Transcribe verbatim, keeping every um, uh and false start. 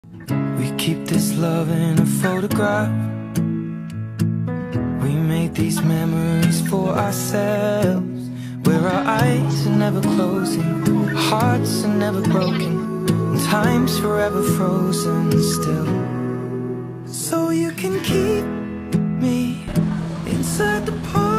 We keep this love in a photograph. We made these memories for ourselves, where our eyes are never closing, hearts are never broken, and time's forever frozen still. So you can keep me inside the park.